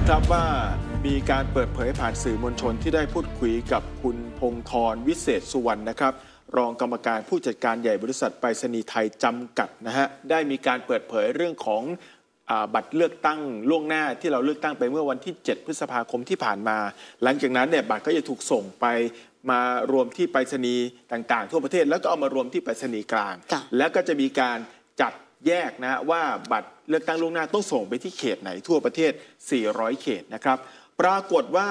ครับว่ามีการเปิดเผยผ่านสื่อมวลชนที่ได้พูดคุยกับคุณพงธรวิเศษสุวรรณนะครับรองกรรมการผู้จัดการใหญ่บริษัทไปรษณีย์ไทยจำกัดนะฮะได้มีการเปิดเผยเรื่องของบัตรเลือกตั้งล่วงหน้าที่เราเลือกตั้งไปเมื่อวันที่7พฤษภาคมที่ผ่านมาหลังจากนั้นเนี่ยบัตรก็จะถูกส่งไปมารวมที่ไปรษณีย์ต่างๆทั่วประเทศแล้วก็เอามารวมที่ไปรษณีย์กลางแล้วก็จะมีการจัดแยกนะว่าบัตรเลือกตั้งล่วงหน้าต้องส่งไปที่เขตไหนทั่วประเทศ400เขตนะครับปรากฏว่า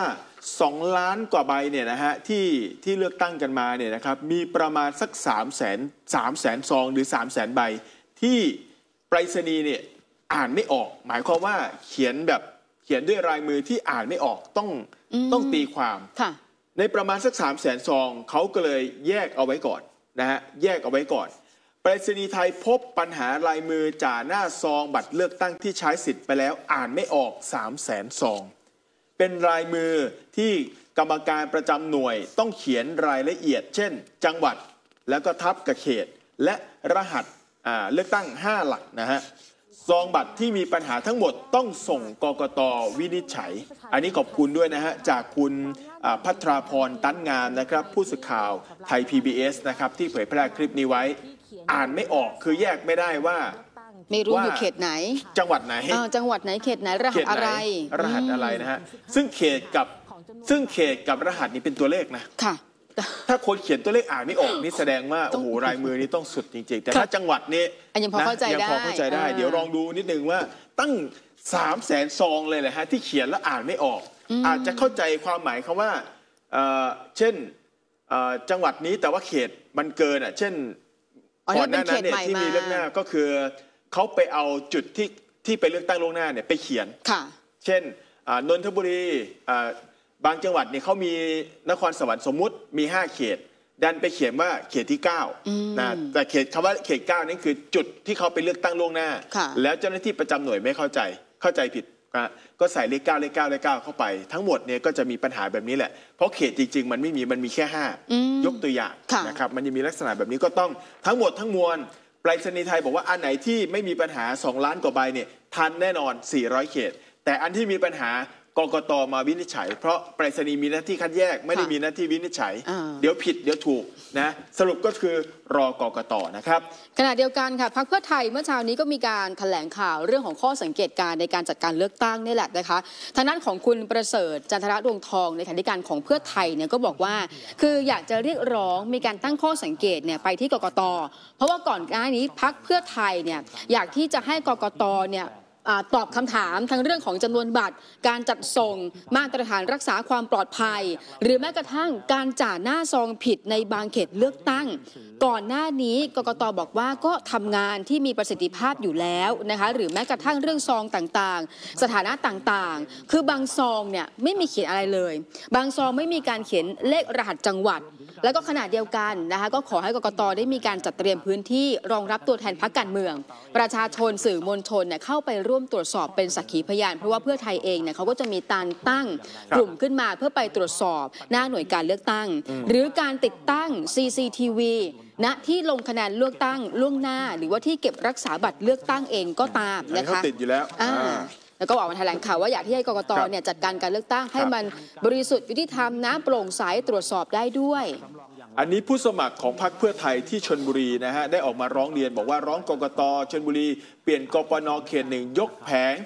2 ล้านกว่าใบเนี่ยนะฮะที่เลือกตั้งกันมาเนี่ยนะครับมีประมาณสัก300,000ซองหรือ300,000 ใบที่ไปรษณีย์เนี่ยอ่านไม่ออกหมายความว่าเขียนด้วยลายมือที่อ่านไม่ออกต้องตีความในประมาณสัก300,000 ซองเขาก็เลยแยกเอาไว้ก่อนนะฮะแยกเอาไว้ก่อนไปรษณีย์ไทยพบปัญหาลายมือจ่าหน้าซองบัตรเลือกตั้งที่ใช้สิทธิ์ไปแล้วอ่านไม่ออก300,000 ซองเป็นลายมือที่กรรมการประจำหน่วยต้องเขียนรายละเอียดเช่นจังหวัดแล้วก็ทับกับเขตและรหัสเลือกตั้ง5 หลักนะฮะซองบัตรที่มีปัญหาทั้งหมดต้องส่งกกต.วินิจฉัยอันนี้ขอบคุณด้วยนะฮะจากคุณภัทราพรตั้นงามนะครับผู้สื่อข่าวไทย PBS นะครับที่เผยแพร่คลิปนี้ไว้อ่านไม่ออกคือแยกไม่ได้ว่าไม่รู้อยู่เขตไหนจังหวัดไหนจังหวัดไหนเขตไหนรหัสอะไรนะฮะซึ่งเขตกับรหัสนี้เป็นตัวเลขนะค่ะถ้าคนเขียนตัวเลขอ่านไม่ออกนี่แสดงว่าโอ้โหลายมือนี่ต้องสุดจริงๆแต่ถ้าจังหวัดนี้ยังพอเข้าใจได้เดี๋ยวลองดูนิดนึงว่าตั้ง300,000 ซองเลยแหละฮะที่เขียนแล้วอ่านไม่ออกอาจจะเข้าใจความหมายคำว่าเช่นจังหวัดนี้แต่ว่าเขตมันเกินเช่นก่อนหน้านั้นเนี่ยที่มีเลือกหน้าก็คือเขาไปเอาจุดที่ไปเลือกตั้งล่วงหน้าเนี่ยไปเขียนเช่นนนทบุรีบางจังหวัดเนี่ยเขามีนครสวรรค์สมมุติมี5 เขตดันไปเขียนว่าเขตที่9นะแต่คำว่าเขต9นี่คือจุดที่เขาไปเลือกตั้งล่วงหน้าแล้วเจ้าหน้าที่ประจำหน่วยไม่เข้าใจผิดก็ใส่เลข9เข้าไปทั้งหมดเนี่ยก็จะมีปัญหาแบบนี้แหละเพราะเขตจริงๆมันไม่มีมันมีแค่5ยกตัวอย่างนะครับมันจะมีลักษณะแบบนี้ก็ต้องทั้งหมดทั้งมวลไปรษณีย์ไทยบอกว่าอันไหนที่ไม่มีปัญหา2 ล้านกว่าใบเนี่ยทันแน่นอน400 เขตแต่อันที่มีปัญหากกต.มาวินิจฉัยเพราะไปรษณีย์มีหน้าที่คัดแยกไม่ได้มีหน้าที่วินิจฉัยเดี๋ยวผิดเดี๋ยวถูกนะสรุปก็คือรอกกต.นะครับขณะเดียวกันค่ะพรรคเพื่อไทยเมื่อเช้านี้ก็มีการแถลงข่าวเรื่องของข้อสังเกตการในการจัดการเลือกตั้งนี่แหละนะคะทางด้านของคุณประเสริฐจันทรดวงทองในฐานะการของเพื่อไทยเนี่ยก็บอกว่าคืออยากจะเรียกร้องมีการตั้งข้อสังเกตเนี่ยไปที่กกต.เพราะว่าก่อนหน้านี้พรรคเพื่อไทยเนี่ยอยากที่จะให้กกต.เนี่ยตอบคำถามทั้งเรื่องของจำนวนบัตรการจัดส่งมาตรฐานรักษาความปลอดภัยหรือแม้กระทั่งการจ่าหน้าซองผิดในบางเขตเลือกตั้งก่อนหน้านี้กกต.บอกว่าก็ทำงานที่มีประสิทธิภาพอยู่แล้วนะคะหรือแม้กระทั่งเรื่องซองต่างๆสถานะต่างๆคือบางซองเนี่ยไม่มีเขียนอะไรเลยบางซองไม่มีการเขียนเลขรหัสจังหวัดแล้วก็ขณะเดียวกันนะคะก็ขอให้กกต.ได้มีการจัดเตรียมพื้นที่รองรับตัวแทนพรรคการเมืองประชาชนสื่อมวลชนเนี่ยเข้าไปร่วมตรวจสอบเป็นสักขีพยานเพราะว่าเพื่อไทยเองเนี่ยเขาก็จะมีการตั้งกลุ่มขึ้นมาเพื่อไปตรวจสอบหน้าหน่วยการเลือกตั้งหรือการติดตั้ง CCTV ณที่ลงคะแนนเลือกตั้งล่วงหน้าหรือว่าที่เก็บรักษาบัตรเลือกตั้งเองก็ตามนะคะติดอยู่แล้วแล้วก็ออกมาแถลงข่าวว่าอยากที่ให้กกต.เนี่ยจัดการการเลือกตั้งให้มันบริสุทธิ์ยุติธรรมนะโปร่งใสตรวจสอบได้ด้วยอันนี้ผู้สมัครของพรรคเพื่อไทยที่ชลบุรีนะฮะได้ออกมาร้องเรียนบอกว่าร้องกกต.ชลบุรีเปลี่ยนกปน.เขต 1ยกแผง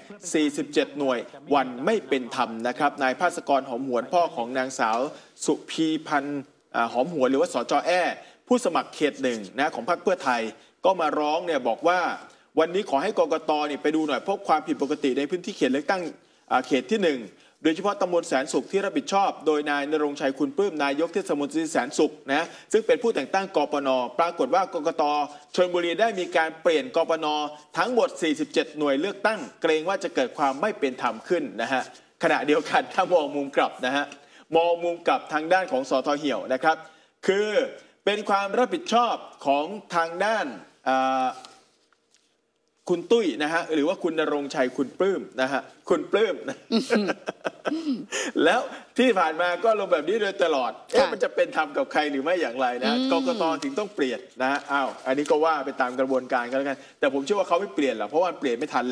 47 หน่วยวันไม่เป็นธรรมนะครับนายภาสกรหอมหวนพ่อของนางสาวสุพีพันธ์หอมหวนหรือว่าสจ.แอ้ผู้สมัครเขต 1นะของพรรคเพื่อไทยก็มาร้องเนี่ยบอกว่าวันนี้ขอให้กกต.เนี่ยไปดูหน่อยพบความผิดปกติในพื้นที่เขตเลือกตั้งเขตที่1โดยเฉพาะตำบลแสนสุขที่รับผิดชอบโดยนายณรงค์ชัยคุณปลื้มนายกเทศมนตรีแสนสุขนะซึ่งเป็นผู้แต่งตั้งกปน.ปรากฏว่ากกต.ชลบุรีได้มีการเปลี่ยนกปน.ทั้งหมด47 หน่วยเลือกตั้งเกรงว่าจะเกิดความไม่เป็นธรรมขึ้นนะฮะขณะเดียวกันถ้ามองมุมกลับนะฮะมองมุมกลับทางด้านของสท.เหี่ยวนะครับคือเป็นความรับผิดชอบของทางด้านคุณตุ้ยนะฮะหรือว่าคุณณรงค์ชัยคุณปลื้มนะฮะคุณปลื้มนะ แล้วที่ผ่านมาก็ลงแบบนี้โดยตลอดมันจะเป็นธรรมกับใครหรือไม่อย่างไรนะกกต.ถึงต้องเปลี่ยนนะอ้าวอันนี้ก็ว่าไปตามกระบวนการกันแล้วกันแต่ผมเชื่อว่าเขาไม่เปลี่ยนหรอกเพราะว่าเปลี่ยนไม่ทันแล้ว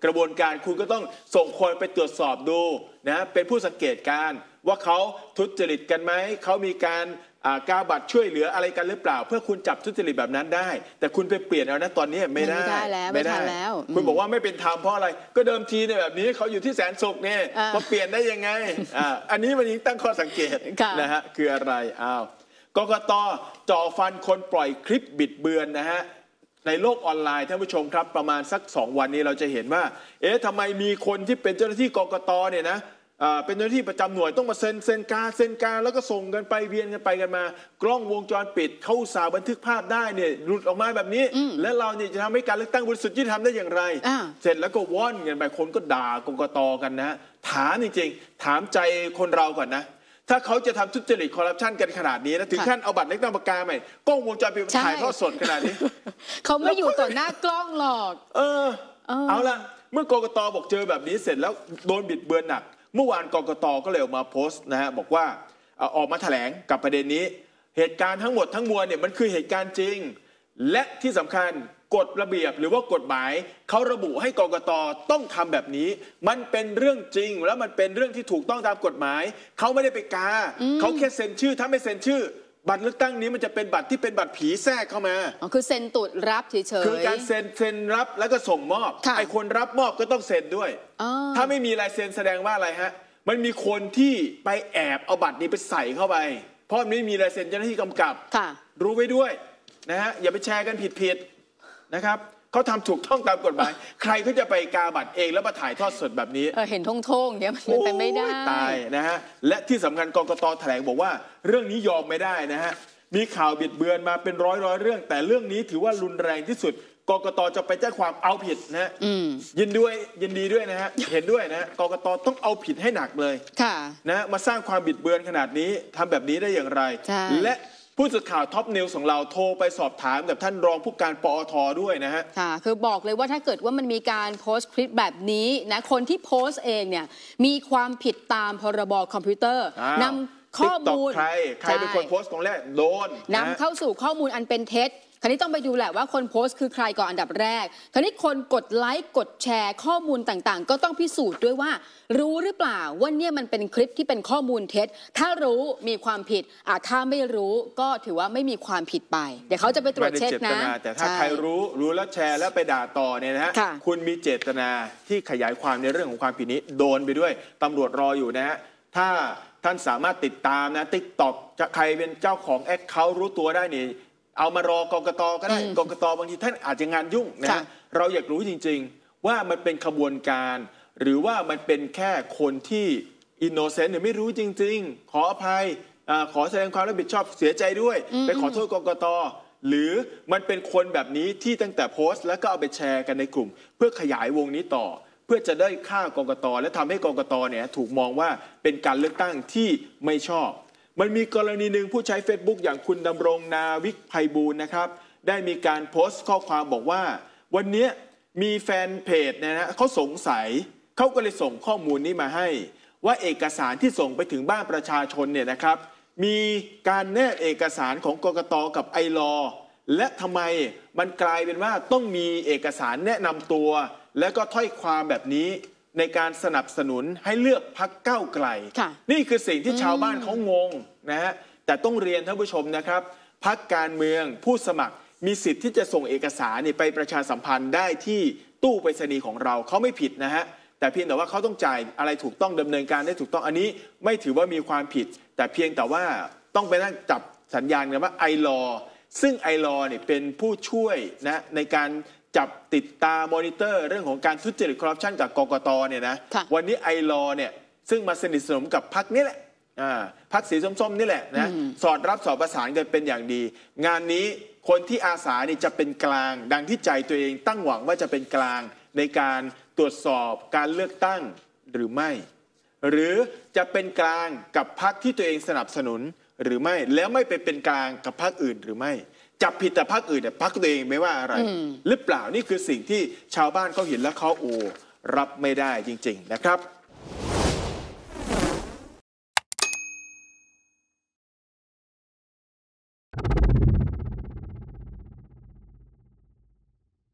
กระบวนการคุณก็ต้องส่งคนไปตรวจสอบดูนะเป็นผู้สังเกตการว่าเขาทุจริตกันไหมเขามีการกาบัตรช่วยเหลืออะไรกันหรือเปล่าเพื่อคุณจับทุจริตแบบนั้นได้แต่คุณไปเปลี่ยนเอานะตอนนี้ไม่ได้แล้วไม่ทันแล้วคุณบอกว่าไม่เป็นธรรมเพราะอะไรก็เดิมทีเนี่ยแบบนี้เขาอยู่ที่แสนสุขเนี่ยมาเปลี่ยนได้ยังไงอันนี้มันยิ่งตั้งข้อสังเกตนะฮะคืออะไรกกต.จ่อฟันคนปล่อยคลิปบิดเบือนนะฮะในโลกออนไลน์ท่านผู้ชมครับประมาณสัก2 วันนี้เราจะเห็นว่าทำไมมีคนที่เป็นเจ้าหน้าที่กกต.เนี่ยนะเป็นเจ้าหน้าที่ประจำหน่วยต้องมาเซ็นการแล้วก็ส่งกันไปเวียนกันไปกันมากล้องวงจรปิดเขาอุตส่าห์บันทึกภาพได้เนี่ยหลุดออกมาแบบนี้และเราเนี่ยจะทำให้การเลือกตั้งบริสุทธิ์ยุติธรรมได้อย่างไรเสร็จแล้วก็ว่อนกันไปคนก็ด่ากกต.กันนะถามจริงๆถามใจคนเราก่อนนะถ้าเขาจะทำทุจริตคอร์รัปชันกันขนาดนี้นะถึงขั้นเอาบัตรเลือกตั้งปากกาใหม่กล้องวงจรปิดถ่ายทอดสดขนาดนี้เขาไม่อยู่ต่อหน้ากล้องหรอกเอาล่ะเมื่อกกต.บอกเจอแบบนี้เสร็จแล้วโดนบิดเบือนหนักเมื่อวานกกต.ก็เลยออกมาโพสต์นะฮะบอกว่าออกมาแถลงกับประเด็นนี้เหตุการณ์ทั้งหมดทั้งมวลเนี่ยมันคือเหตุการณ์จริงและที่สำคัญกฎระเบียบหรือว่ากฎหมายเขาระบุให้กกต.ต้องทำแบบนี้มันเป็นเรื่องจริงแล้วมันเป็นเรื่องที่ถูกต้องตามกฎหมายเขาไม่ได้ไปกาเขาแค่เซ็นชื่อถ้าไม่เซ็นชื่อบัตรเลือกตั้งนี้มันจะเป็นบัตรที่เป็นบัตรผีแทรกเข้ามาคือเซ็นตรวจรับเฉยๆคือการเซ็นรับแล้วก็ส่งมอบไอ้คนรับมอบก็ต้องเซ็นด้วยถ้าไม่มีลายเซ็นแสดงว่าอะไรฮะมันมีคนที่ไปแอบเอาบัตรนี้ไปใส่เข้าไปเพราะมันไม่มีลายเซ็นเจ้าหน้าที่กำกับรู้ไว้ด้วยนะฮะอย่าไปแชร์กันผิดนะครับเขาทำถูกต้องตามกฎหมายใครเขาจะไปกาบัตรเองแล้วมาถ่ายทอดสดแบบนี้เห็นท่งๆเนี่ยมันเป็นไม่ได้ตายนะฮะและที่สำคัญกกต.แถลงบอกว่าเรื่องนี้ยอมไม่ได้นะฮะมีข่าวบิดเบือนมาเป็นร้อยเรื่องแต่เรื่องนี้ถือว่ารุนแรงที่สุดกกต.จะไปแจ้งความเอาผิดนะยินดีด้วยนะฮะเห็นด้วยนะกกต.ต้องเอาผิดให้หนักเลยนะมาสร้างความบิดเบือนขนาดนี้ทำแบบนี้ได้อย่างไรและผู้สื่อข่าวท็อปนิวส์ของเราโทรไปสอบถามกับท่านรองผู้การปอท.ด้วยนะฮะคือบอกเลยว่าถ้าเกิดว่ามันมีการโพสต์คลิปแบบนี้นะคนที่โพสต์เองเนี่ยมีความผิดตามพรบคอมพิวเตอร์นำข้อมูลใครเป็นคนโพสต์ตรงแรกโดนนำเข้าสู่ข้อมูลอันเป็นเท็จคราวนี้ต้องไปดูแหละว่าคนโพสต์คือใครก่อนอันดับแรกคราวนี้คนกดไลค์กดแชร์ข้อมูลต่างๆก็ต้องพิสูจน์ด้วยว่ารู้หรือเปล่าว่าเนี่ยมันเป็นคลิปที่เป็นข้อมูลเท็จถ้ารู้มีความผิดถ้าไม่รู้ก็ถือว่าไม่มีความผิดไปเดี๋ยวเขาจะไปตรวจเช็คนะแต่ถ้าใครรู้แล้วแชร์แล้วไปด่าต่อเนี่ยนะฮะคุณมีเจตนาที่ขยายความในเรื่องของความผิดนี้โดนไปด้วยตำรวจรออยู่นะฮะถ้าท่านสามารถติดตามนะ TikTok จะใครเป็นเจ้าของแอคเคาท์รู้ตัวได้นี่เอามารอกกต.ก็ได้กกต.บางทีท่านอาจจะงานยุ่งนะเราอยากรู้จริงๆว่ามันเป็นขบวนการหรือว่ามันเป็นแค่คนที่อินโนเซนต์หรือไม่รู้จริงๆขออภัยขอแสดงความรับผิดชอบเสียใจด้วยไปขอโทษกกต.หรือมันเป็นคนแบบนี้ที่ตั้งแต่โพสต์แล้วก็เอาไปแชร์กันในกลุ่มเพื่อขยายวงนี้ต่อเพื่อจะได้ฆ่ากกต.และทำให้กกต.เนี่ยถูกมองว่าเป็นการเลือกตั้งที่ไม่ชอบมันมีกรณีหนึ่งผู้ใช้ Facebook อย่างคุณดำรงนาวิกไพบูลย์นะครับได้มีการโพสต์ข้อความบอกว่าวันนี้มีแฟนเพจนะเขาสงสัยเขาก็เลยส่งข้อมูลนี้มาให้ว่าเอกสารที่ส่งไปถึงบ้านประชาชนเนี่ยนะครับมีการแนบเอกสารของกกต.กับไอลอและทำไมมันกลายเป็นว่าต้องมีเอกสารแนะนำตัวและก็ถ้อยความแบบนี้ในการสนับสนุนให้เลือกพรรคก้าวไกลนี่คือสิ่งที่ชาวบ้านเขางงนะฮะแต่ต้องเรียนท่านผู้ชมนะครับพรรคการเมืองผู้สมัครมีสิทธิ์ที่จะส่งเอกสารไปประชาสัมพันธ์ได้ที่ตู้ไปรษณีย์ของเราเขาไม่ผิดนะฮะแต่เพียงแต่ว่าเขาต้องจ่ายอะไรถูกต้องดำเนินการได้ถูกต้องอันนี้ไม่ถือว่ามีความผิดแต่เพียงแต่ว่าต้องไปนั่งจับสัญญาณกันว่าไอลอซึ่งไอลอเนี่ยเป็นผู้ช่วยนะในการจับติดตามมอนิเตอร์เรื่องของการทุจริตคอร์รัปชันกับกกต.เนี่ยนะวันนี้ไอลอเนี่ยซึ่งมาสนิทสนมกับพรรคนี้แหละพรรคสีส้มๆนี่แหละนะสอดรับสอดประสานกันเป็นอย่างดีงานนี้คนที่อาสานี่จะเป็นกลางดังที่ใจตัวเองตั้งหวังว่าจะเป็นกลางในการตรวจสอบการเลือกตั้งหรือไม่หรือจะเป็นกลางกับพรรคที่ตัวเองสนับสนุนหรือไม่แล้วไม่ไปเป็นกลางกับพรรคอื่นหรือไม่จับผิดแต่พรรคอื่นแต่พรรคตัวเองไม่ว่าอะไรหรือเปล่านี่คือสิ่งที่ชาวบ้านเขาเห็นแล้วเขารับไม่ได้จริงๆนะครับ